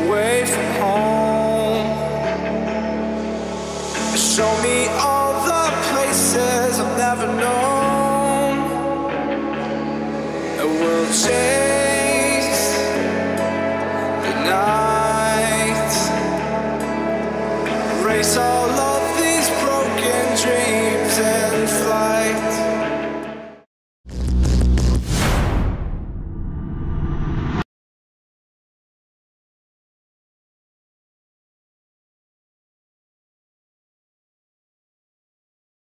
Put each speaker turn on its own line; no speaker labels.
away from home. Show me all the places I've never known. And we'll change.